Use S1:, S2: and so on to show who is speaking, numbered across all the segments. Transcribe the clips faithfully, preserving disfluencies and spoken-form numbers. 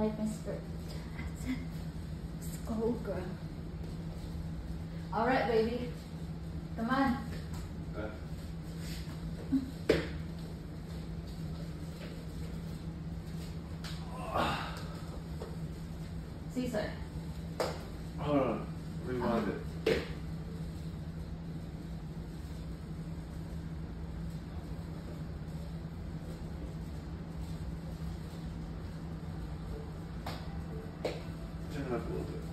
S1: like my skirt. That's it. Let's go, girl. All right, baby. Come on.
S2: Okay.
S1: Caesar.
S2: Hold on. Rewind it. Turn it up a little bit.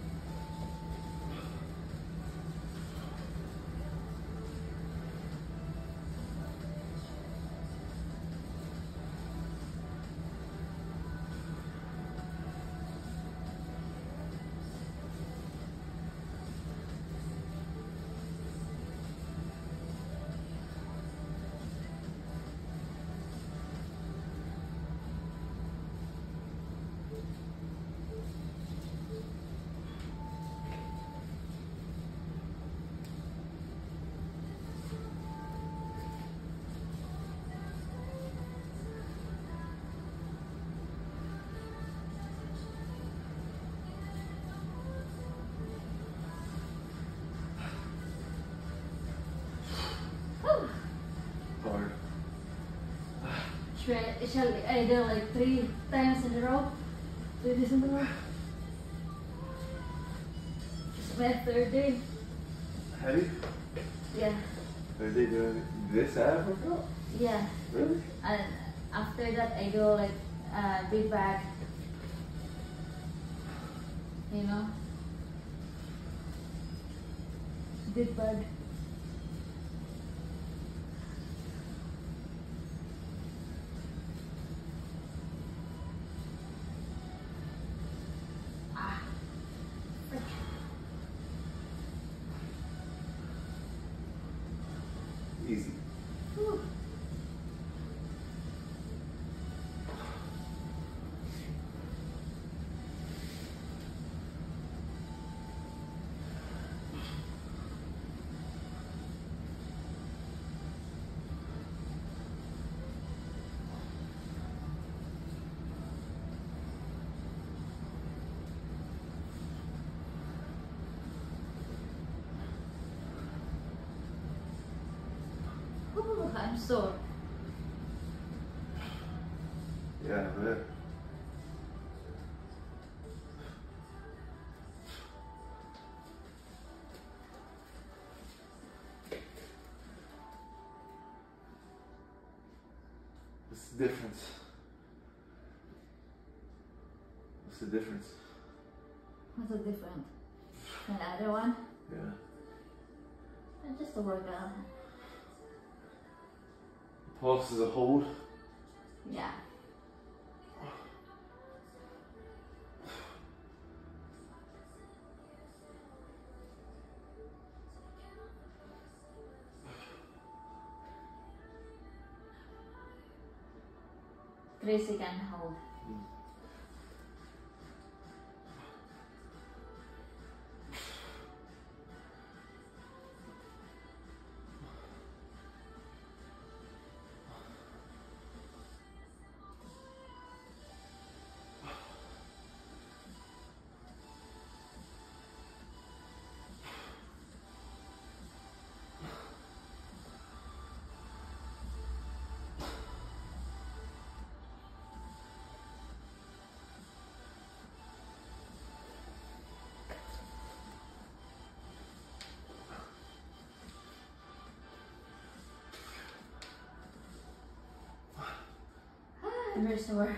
S2: Hard.
S1: Should I, shall I do like three times in a row? Three days in a row? It's my third day.
S2: Heavy?
S1: Yeah.
S2: Are they doing this ab workout?
S1: Yeah.
S2: Really?
S1: And after that, I do like uh, big back. You know? Big bag. Ah. Frick.
S2: Easy.
S1: Whew. Ooh, I'm sore.
S2: Yeah, man. What's the difference? What's the difference?
S1: What's the difference? And the other one?
S2: Yeah.
S1: Uh, Just a workout.
S2: Pulse is a hold.
S1: Yeah. Three second hold. I'm very sore.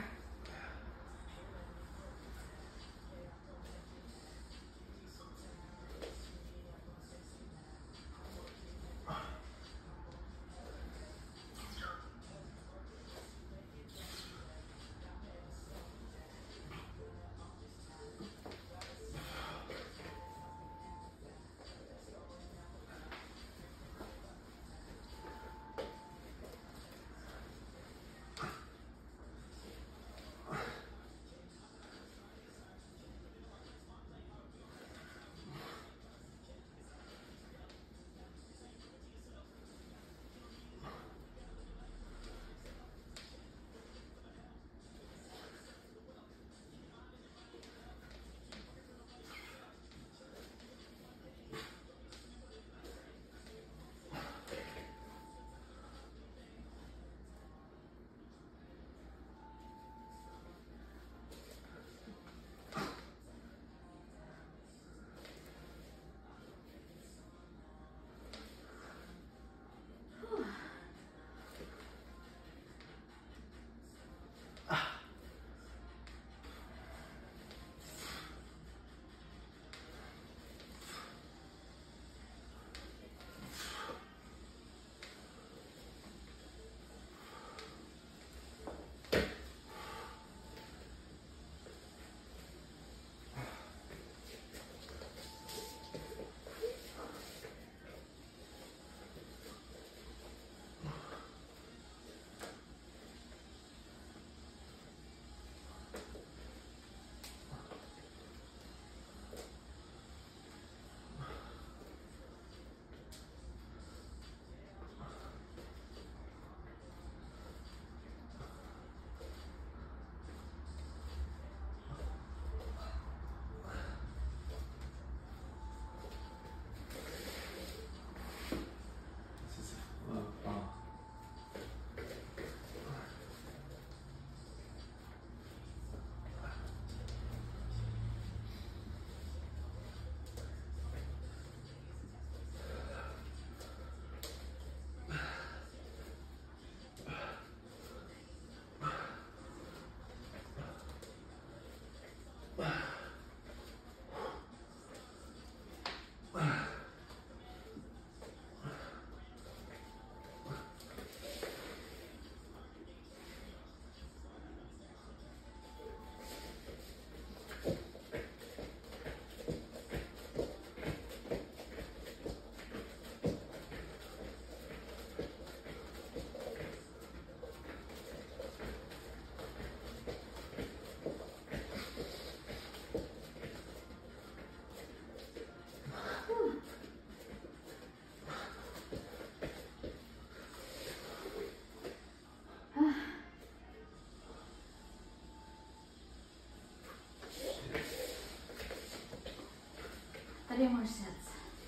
S1: Three more sets.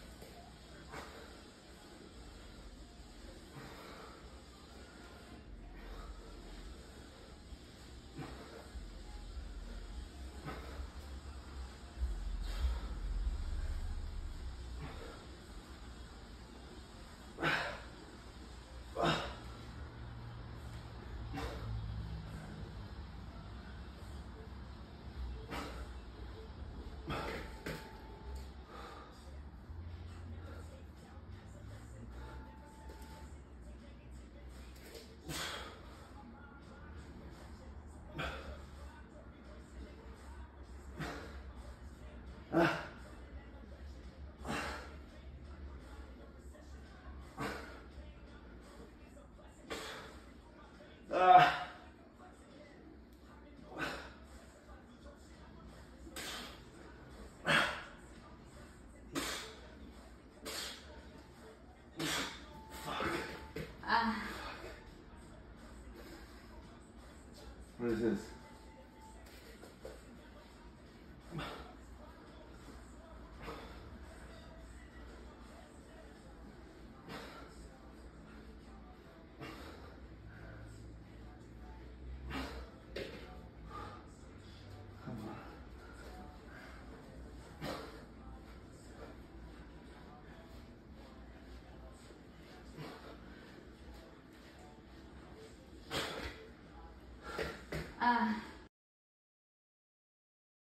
S2: Ah. Ah.
S1: Ah.
S2: What is this?